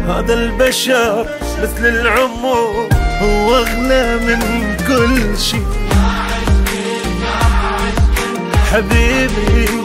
هذا البشر مثل العمر، هو أغلى من كل شي. حبيبي